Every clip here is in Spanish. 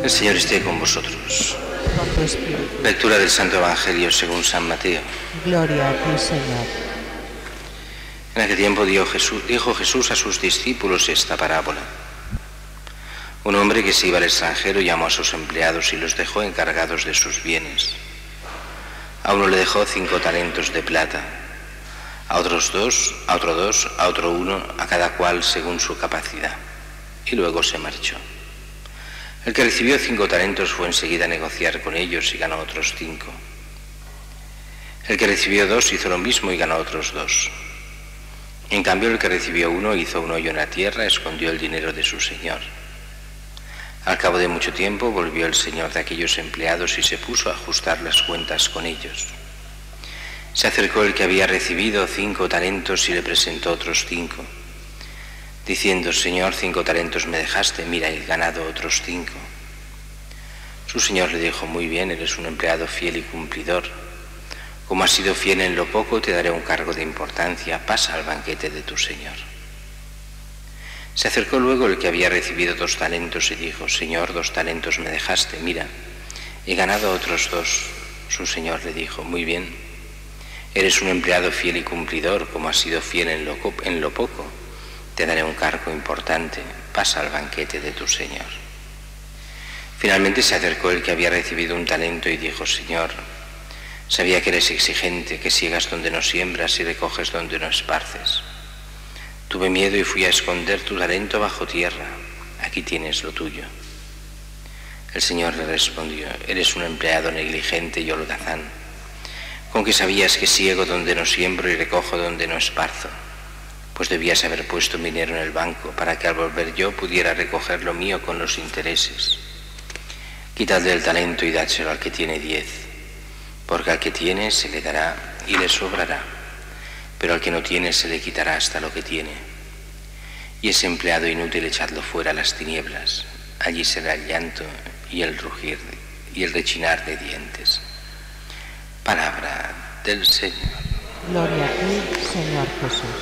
El Señor esté con vosotros. Con tu espíritu. Lectura del Santo Evangelio según San Mateo. Gloria a ti, Señor. En aquel tiempo dijo Jesús a sus discípulos esta parábola. Un hombre que se iba al extranjero llamó a sus empleados y los dejó encargados de sus bienes. A uno le dejó 5 talentos de plata, a otros 2, a otro 2, a otro 1, a cada cual según su capacidad, y luego se marchó. El que recibió 5 talentos fue enseguida a negociar con ellos y ganó otros 5. El que recibió 2 hizo lo mismo y ganó otros 2. En cambio, el que recibió 1 hizo un hoyo en la tierra, escondió el dinero de su señor. Al cabo de mucho tiempo volvió el señor de aquellos empleados y se puso a ajustar las cuentas con ellos. Se acercó el que había recibido 5 talentos y le presentó otros 5, diciendo: Señor, 5 talentos me dejaste, mira, he ganado otros 5. Su señor le dijo: muy bien, eres un empleado fiel y cumplidor. Como has sido fiel en lo poco, te daré un cargo de importancia, pasa al banquete de tu señor. Se acercó luego el que había recibido 2 talentos y dijo: Señor, 2 talentos me dejaste, mira, he ganado otros 2. Su señor le dijo: muy bien, eres un empleado fiel y cumplidor, como has sido fiel en lo poco, te daré un cargo importante, pasa al banquete de tu señor. Finalmente se acercó el que había recibido 1 talento y dijo: Señor, sabía que eres exigente, que siegas donde no siembras y recoges donde no esparces. Tuve miedo y fui a esconder tu talento bajo tierra. Aquí tienes lo tuyo. El Señor le respondió: eres un empleado negligente y holgazán. ¿Con qué sabías que siego donde no siembro y recojo donde no esparzo? Pues debías haber puesto mi dinero en el banco para que al volver yo pudiera recoger lo mío con los intereses. Quitadle el talento y dádselo al que tiene 10, porque al que tiene se le dará y le sobrará, pero al que no tiene se le quitará hasta lo que tiene. Y ese empleado inútil echadlo fuera a las tinieblas, allí será el llanto y el rugir y el rechinar de dientes. Palabra del Señor. Gloria a ti, Señor Jesús.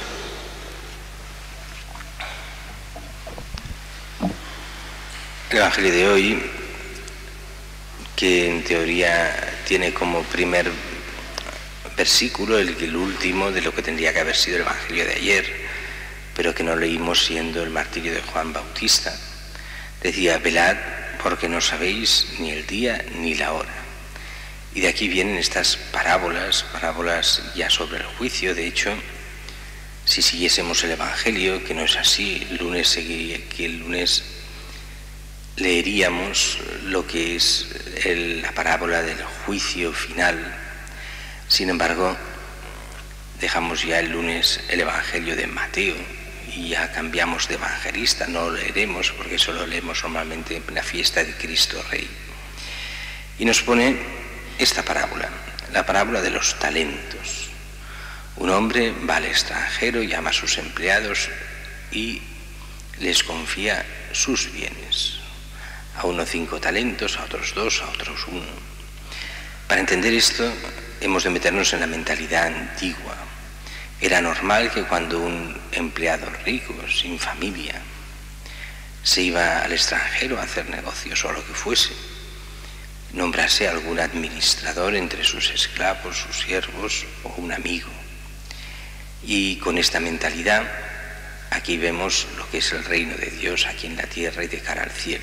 El Evangelio de hoy, que en teoría tiene como primer versículo el último de lo que tendría que haber sido el Evangelio de ayer, pero que no leímos siendo el martirio de Juan Bautista, decía: velad porque no sabéis ni el día ni la hora. Y de aquí vienen estas parábolas ya sobre el juicio. De hecho, si siguiésemos el Evangelio, que no es así, el lunes leeríamos lo que es la parábola del juicio final. Sin embargo, dejamos ya el lunes el Evangelio de Mateo y ya cambiamos de evangelista, no lo leeremos porque eso lo leemos normalmente en la fiesta de Cristo Rey. Y nos pone esta parábola, la parábola de los talentos. Un hombre va al extranjero, llama a sus empleados y les confía sus bienes. A uno 5 talentos, a otros 2, a otros 1. Para entender esto hemos de meternos en la mentalidad antigua. Era normal que cuando un empleado rico, sin familia, se iba al extranjero a hacer negocios o lo que fuese, nombrase a algún administrador entre sus esclavos, sus siervos o un amigo. Y con esta mentalidad aquí vemos lo que es el reino de Dios aquí en la tierra y de cara al cielo.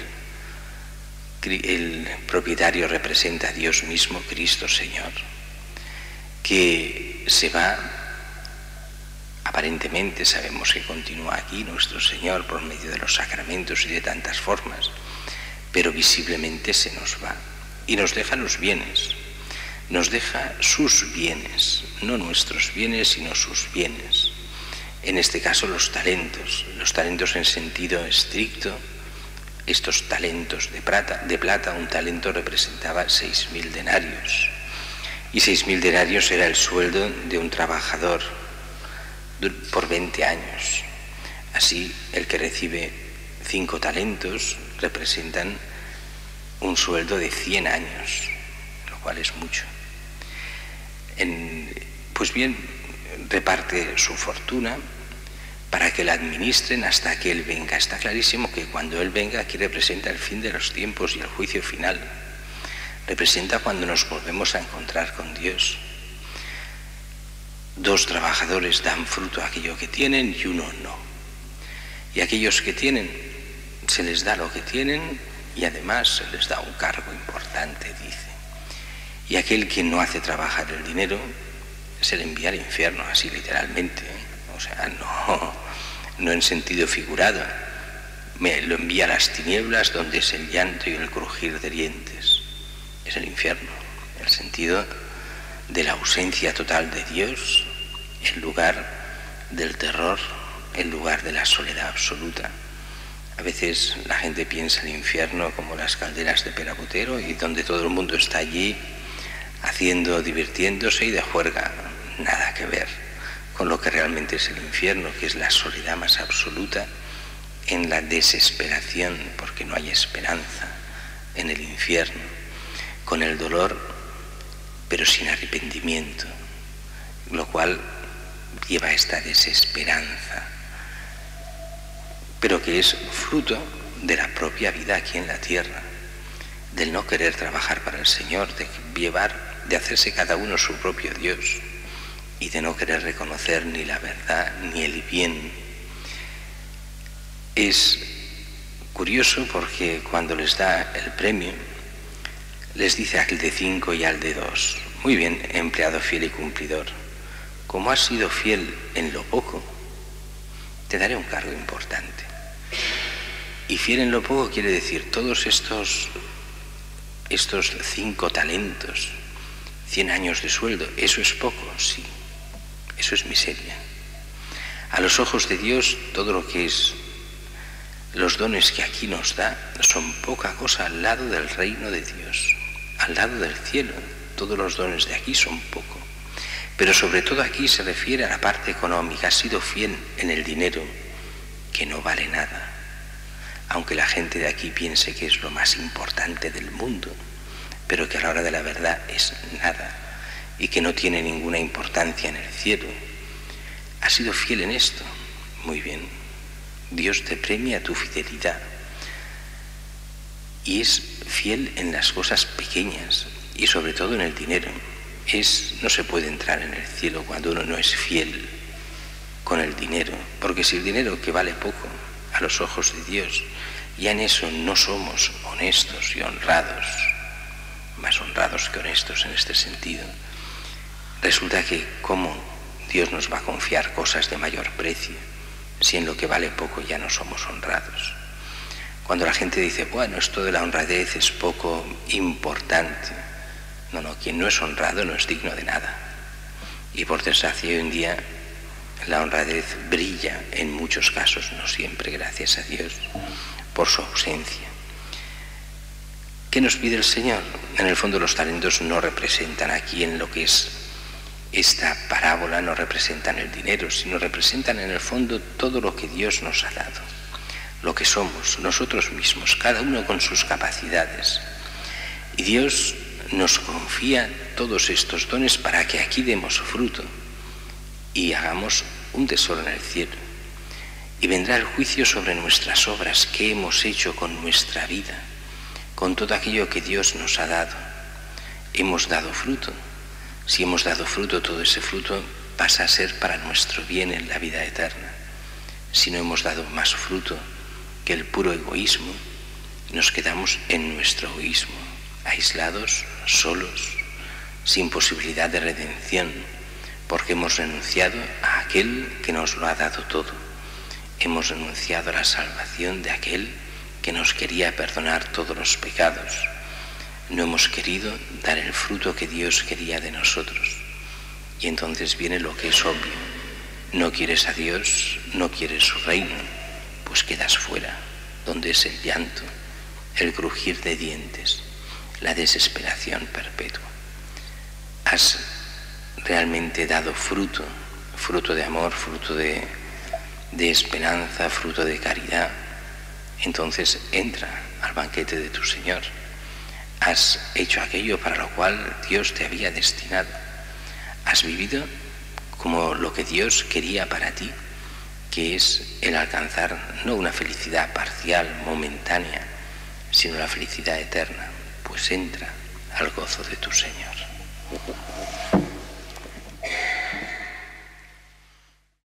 El propietario representa a Dios mismo, Cristo Señor, que se va, aparentemente sabemos que continúa aquí nuestro Señor por medio de los sacramentos y de tantas formas, pero visiblemente se nos va y nos deja los bienes, nos deja sus bienes, no nuestros bienes sino sus bienes, en este caso los talentos en sentido estricto. Estos talentos de plata, un talento representaba 6.000 denarios. Y 6.000 denarios era el sueldo de un trabajador por 20 años. Así, el que recibe 5 talentos representan un sueldo de 100 años, lo cual es mucho. Pues bien, reparte su fortuna, para que la administren hasta que Él venga. Está clarísimo que cuando Él venga aquí representa el fin de los tiempos y el juicio final. Representa cuando nos volvemos a encontrar con Dios. 2 trabajadores dan fruto a aquello que tienen y uno no. Y aquellos que tienen, se les da lo que tienen y además se les da un cargo importante, dice. Y aquel que no hace trabajar el dinero, se le envía al infierno, así literalmente, ¿eh? O sea, no en sentido figurado. Me lo envía a las tinieblas donde es el llanto y el crujir de dientes. Es el infierno, el sentido de la ausencia total de Dios, el lugar del terror, el lugar de la soledad absoluta. A veces la gente piensa el infierno como las calderas de Perabotero y donde todo el mundo está allí haciendo, divirtiéndose y de juerga. Nada que ver con lo que realmente es el infierno, que es la soledad más absoluta, en la desesperación, porque no hay esperanza en el infierno, con el dolor, pero sin arrepentimiento, lo cual lleva a esta desesperanza, pero que es fruto de la propia vida aquí en la tierra, del no querer trabajar para el Señor, de hacerse cada uno su propio Dios y de no querer reconocer ni la verdad ni el bien. Es curioso porque cuando les da el premio, les dice al de 5 y al de 2, muy bien, empleado fiel y cumplidor, como has sido fiel en lo poco, te daré un cargo importante. Y fiel en lo poco quiere decir todos estos 5 talentos, 100 años de sueldo, ¿eso es poco? Sí, eso es miseria. A los ojos de Dios, todo lo que es los dones que aquí nos da son poca cosa al lado del reino de Dios, al lado del cielo. Todos los dones de aquí son poco. Pero sobre todo aquí se refiere a la parte económica. Has sido fiel en el dinero, que no vale nada. Aunque la gente de aquí piense que es lo más importante del mundo, pero que a la hora de la verdad es nada y que no tiene ninguna importancia en el cielo. Has sido fiel en esto. Muy bien. Dios te premia tu fidelidad. Y es fiel en las cosas pequeñas y sobre todo en el dinero. No se puede entrar en el cielo cuando uno no es fiel con el dinero, porque si el dinero que vale poco a los ojos de Dios, ya en eso no somos honestos y honrados, más honrados que honestos en este sentido, resulta que ¿cómo Dios nos va a confiar cosas de mayor precio si en lo que vale poco ya no somos honrados? Cuando la gente dice, bueno, esto de la honradez es poco importante, no, quien no es honrado no es digno de nada. Y por desgracia hoy en día la honradez brilla en muchos casos, no siempre, gracias a Dios, por su ausencia. ¿Qué nos pide el Señor? En el fondo los talentos no representan aquí en lo que es esta parábola, no representan el dinero, sino representan en el fondo todo lo que Dios nos ha dado, lo que somos, nosotros mismos, cada uno con sus capacidades. Y Dios nos confía todos estos dones para que aquí demos fruto y hagamos un tesoro en el cielo. Y vendrá el juicio sobre nuestras obras, qué hemos hecho con nuestra vida, con todo aquello que Dios nos ha dado. Hemos dado fruto. Si hemos dado fruto, todo ese fruto pasa a ser para nuestro bien en la vida eterna. Si no hemos dado más fruto que el puro egoísmo, nos quedamos en nuestro egoísmo, aislados, solos, sin posibilidad de redención, porque hemos renunciado a aquel que nos lo ha dado todo. Hemos renunciado a la salvación de aquel que nos quería perdonar todos los pecados. No hemos querido dar el fruto que Dios quería de nosotros. Y entonces viene lo que es obvio. No quieres a Dios, no quieres su reino, pues quedas fuera, donde es el llanto, el crujir de dientes, la desesperación perpetua. Has realmente dado fruto, fruto de amor, fruto de esperanza, fruto de caridad. Entonces entra al banquete de tu Señor. Has hecho aquello para lo cual Dios te había destinado. Has vivido como lo que Dios quería para ti. que es el alcanzar no una felicidad parcial, momentánea, sino la felicidad eterna, pues entra al gozo de tu Señor.